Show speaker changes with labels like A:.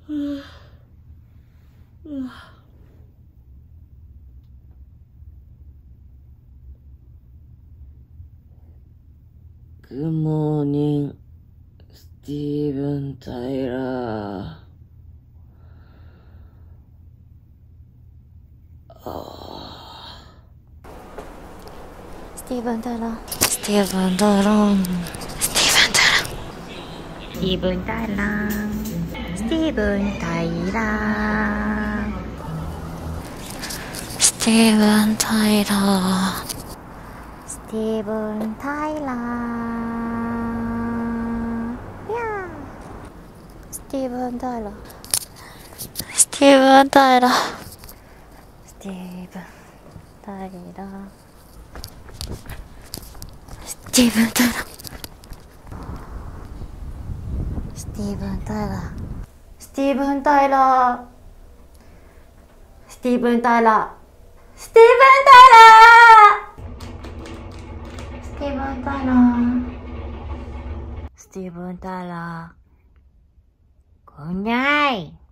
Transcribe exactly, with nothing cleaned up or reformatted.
A: Good morning, Steven Tyler. Oh.
B: Steven Tyler. Steven Tyler. Steven Tyler. Steven Tyler. Steven Tyler. Steven Tyler. Steven Tyler. Yeah. Steven Tyler. Steven Tyler. Steven Tyler. Steven Tyler. Steven Tyler. Steven Tyler. Steven Tyler. Steven Tyler. Steven Tyler. Steven Tyler. Con nhai.